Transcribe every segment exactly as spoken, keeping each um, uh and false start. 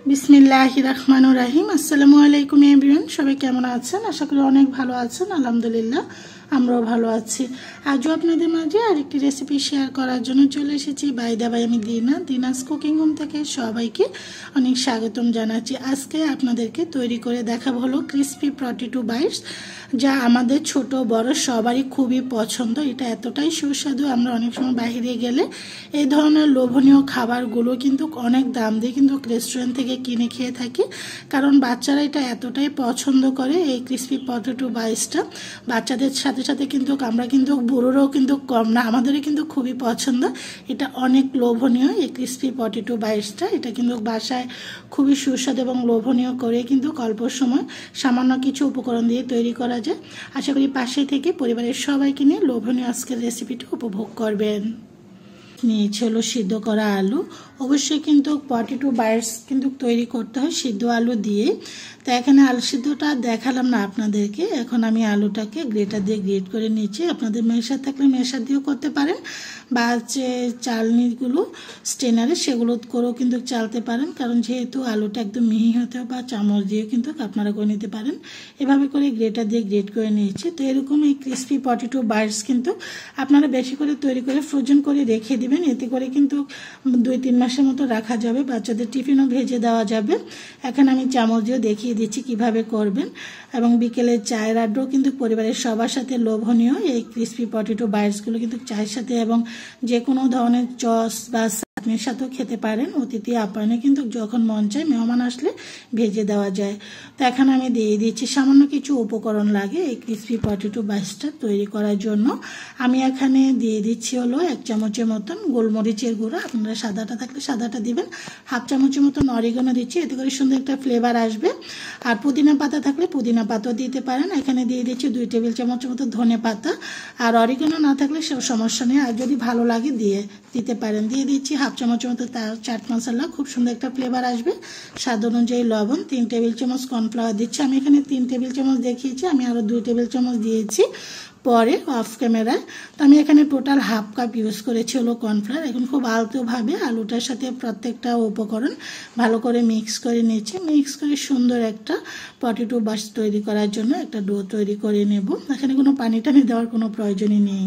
বিসমিল্লাহির রহমানির রহিম। আসসালামু আলাইকুম এভরিওয়ান, সবাই কেমন আছেন? আশা করি অনেক ভালো আছেন। আলহামদুলিল্লাহ আমরাও ভালো আছি। আজও আপনাদের মাঝে আরেকটি রেসিপি শেয়ার করার জন্য চলে এসেছি। বাই দা বাই আমি দিনা, দিনাস কুকিং হোম থেকে সবাইকে অনেক স্বাগতম জানাচ্ছি। আজকে আপনাদেরকে তৈরি করে দেখাবো হলো ক্রিসপি পটেটো বাইটস, যা আমাদের ছোট বড় সবারই খুবই পছন্দ। এটা এতটাই সুস্বাদু, আমরা অনেক সময় বাইরে গেলে এই ধরনের লোভনীয় খাবারগুলো কিন্তু অনেক দাম দিয়ে কিন্তু রেস্টুরেন্ট থেকে কিনে খেয়ে থাকি, কারণ বাচ্চারা এটা এতটাই পছন্দ করে। এই ক্রিসপি পটেটো বাইটসটা বাচ্চাদের সাথে সাথে কিন্তু আমরা কিন্তু বুড়োরাও কিন্তু কম না, আমাদেরও কিন্তু খুবই পছন্দ। এটা অনেক লোভনীয় এই ক্রিসপি পটেটো বাইটসটা। এটা কিন্তু বাসায় খুবই সুস্বাদু এবং লোভনীয় করে কিন্তু অল্প সময় সামান্য কিছু উপকরণ দিয়ে তৈরি করা যায়। আশা করি পাশে থেকে পরিবারের সবাইকে নিয়ে লোভনীয় আজকের রেসিপিটা উপভোগ করবেন। নিয়েছে হলো সিদ্ধ করা আলু। অবশ্যই কিন্তু পটেটো বাইটস কিন্তু তৈরি করতে হয় সিদ্ধ আলু দিয়ে। তো এখানে আলু সিদ্ধটা দেখালাম না আপনাদেরকে। এখন আমি আলুটাকে গ্রেটার দিয়ে গ্রেট করে নিচ্ছি। আপনাদের মেশার থাকলে মেশার দিয়েও করতে পারেন, বা যে চালনিগুলো স্টেনারে সেগুলো করেও কিন্তু চালতে পারেন, কারণ যেহেতু আলুটা একদম মিহি হতে হবে, বা চামচ দিয়েও কিন্তু আপনারা করে নিতে পারেন। এভাবে করে গ্রেটার দিয়ে গ্রেট করে নিয়েছি। তো এরকম এই ক্রিসপি পটেটো বাইটস কিন্তু আপনারা বেশি করে তৈরি করে ফ্রোজেন করে রেখে দিবেন। এতে করে কিন্তু দুই তিন মাসের মতো রাখা যাবে, বাচ্চাদের টিফিনও ভেজে দেওয়া যাবে। এখন আমি চামচ দিয়েও দেখিয়ে দিচ্ছি কিভাবে করবেন। এবং বিকেলের চায়ের আড্ডাও কিন্তু পরিবারের সবার সাথে লোভনীয় এই ক্রিসপি পটেটো বাইটসগুলো কিন্তু চায়ের সাথে এবং যে কোনো ধরনের চস বা চাটনির সাথেও খেতে পারেন। অতিথি আপ্যায়নে কিন্তু যখন মন চায় মেহমান আসলে ভেজে দেওয়া যায়। তো এখন আমি দিয়ে দিচ্ছি সামান্য কিছু উপকরণ লাগে এই ক্রিসপি পটেটো বাইটসটা তৈরি করার জন্য। আমি এখানে দিয়ে দিচ্ছি হলো এক চামচের মতন গোলমরিচের গুঁড়া, আপনারা সাদাটা থাকলে সাদাটা দিবেন। হাফ চামচের মতন অরিগানো দিচ্ছি, এতে করে সুন্দর একটা ফ্লেভার আসবে। আর পুদিনা পাতা থাকলে পুদিনা পাতাও দিতে পারেন। এখানে দিয়ে দিচ্ছি দুই টেবিল চামচের মতো ধনে পাতা। আর অরিগানো না থাকলে সব সমস্যা নেই, আর যদি ভালো লাগে দিয়ে দিতে পারেন। দিয়ে দিচ্ছি হাফ চামচের মতো চাট মশলা, খুব সুন্দর একটা ফ্লেভার আসবে। স্বাদ অনুযায়ী লবণ, তিন টেবিল চামচ কর্নফ্লাওয়ার দিচ্ছি। আমি এখানে তিন টেবিল চামচ দেখিয়েছি, আমি আরও দুই টেবিল চামচ দিয়েছি পরে অফ ক্যামেরায়। তো আমি এখানে টোটাল হাফ কাপ ইউজ করেছি হলো কর্নফ্লাওয়ার। এখন খুব আলতোভাবে আলুটার সাথে প্রত্যেকটা উপকরণ ভালো করে মিক্স করে নিচ্ছি। মিক্স করে সুন্দর একটা পটেটো বাইটস তৈরি করার জন্য একটা ডো তৈরি করে নেব। এখানে কোনো পানি টানি দেওয়ার কোনো প্রয়োজনই নেই।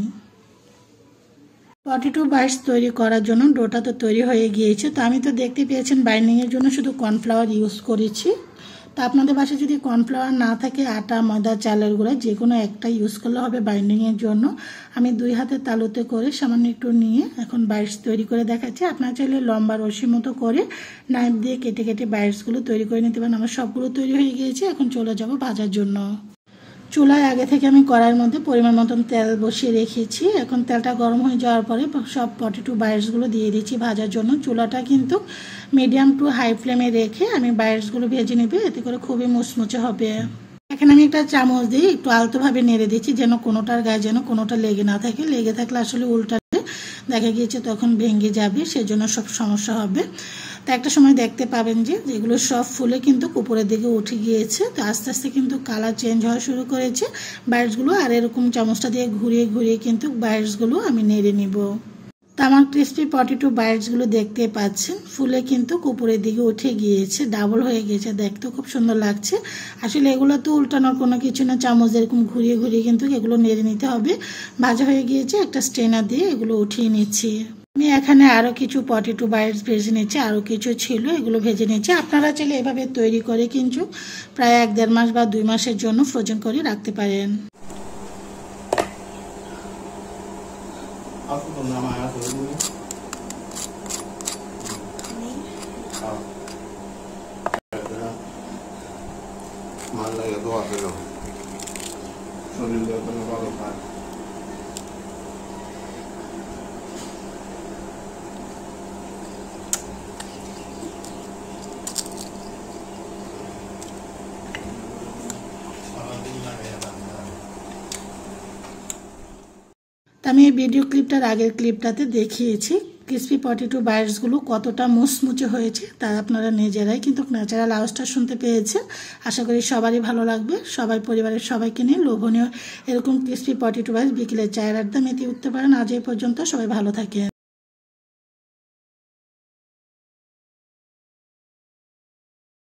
পটেটো বাইটস তৈরি করার জন্য ডোটা তো তৈরি হয়ে গিয়েছে। তো আমি তো দেখতে পেয়েছেন বাইন্ডিংয়ের জন্য শুধু কর্নফ্লাওয়ার ইউজ করেছি। তো আপনাদের বাসায় যদি কর্নফ্লাওয়ার না থাকে, আটা, ময়দা, চালের গুঁড়া যে কোনো একটা ইউজ করলে হবে বাইন্ডিংয়ের জন্য। আমি দুই হাতে তালুতে করে সামান্য একটু নিয়ে এখন বাইটস তৈরি করে দেখাচ্ছি। আপনারা চাইলে লম্বা রশি মতো করে নাইফ দিয়ে কেটে কেটে বাইটসগুলো তৈরি করে নিতে পারেন। আমার সবগুলো তৈরি হয়ে গিয়েছে, এখন চলে যাব ভাজার জন্য। চুলায় আগে থেকে আমি কড়াইয়ের মধ্যে পরিমাণ মতন তেল বসিয়ে রেখেছি। এখন তেলটা গরম হয়ে যাওয়ার পরে সব পটেটো বাইটসগুলো দিয়ে দিচ্ছি ভাজার জন্য। চুলাটা কিন্তু মিডিয়াম টু হাই ফ্লেমে রেখে আমি বাইটসগুলো ভেজে নেব, এতে করে খুবই মুচমুচে হবে। এখানে আমি একটা চামচ দিয়ে একটু আলতোভাবে নেড়ে দিচ্ছি, যেন কোনোটার গায়ে যেন কোনোটা লেগে না থাকে। লেগে থাকলে আসলে উল্টাতে দেখা গিয়েছে তখন ভেঙে যাবে, সেজন্য সব সমস্যা হবে। তো একটা সময় দেখতে পাবেন যে যেগুলো সব ফুলে কিন্তু উপরের দিকে উঠে গিয়েছে। তো আস্তে আস্তে কিন্তু কালার চেঞ্জ হওয়া শুরু করেছে বাইটসগুলো। আর এরকম চামচটা দিয়ে ঘুরিয়ে ঘুরিয়ে কিন্তু বাইটসগুলো আমি নেড়ে নিব। তো আমার ক্রিসপি পটেটো বাইটসগুলো দেখতে পাচ্ছেন ফুলে কিন্তু উপরের দিকে উঠে গিয়েছে, ডাবল হয়ে গিয়েছে, দেখতে খুব সুন্দর লাগছে। আসলে এগুলো তো উল্টানোর কোনো কিছু না, চামচ এরকম ঘুরিয়ে ঘুরিয়ে কিন্তু এগুলো নেড়ে নিতে হবে। ভাজা হয়ে গিয়েছে, একটা স্ট্রেনার দিয়ে এগুলো উঠিয়ে নিচ্ছি। আমি এখানে আরও কিছু পটেটো বাইটস ভেজে নিচ্ছি, আরও কিছু ছিল এগুলো ভেজে নিচ্ছি। আপনারা চাইলে এভাবে তৈরি করে কিন্তু প্রায় এক দেড় মাস বা দুই মাসের জন্য ফ্রোজেন করে রাখতে পারেন। আমি এই ভিডিও ক্লিপটার আগের ক্লিপটাতে দেখিয়েছি ক্রিসপি পটেটো বাইটসগুলো কতটা মুচমুচে হয়েছে, তা আপনারা নিজেরাই কিন্তু ন্যাচারাল আওয়াজটা শুনতে পেয়েছেন। আশা করি সবারই ভালো লাগবে। সবাই পরিবারের সবাইকে নিয়ে লোভনীয় এরকম ক্রিসপি পটেটো বাইটস বিকেলের চায়ের আড্ডা মেতে উঠতে পারেন। আজ এই পর্যন্ত, সবাই ভালো থাকেন।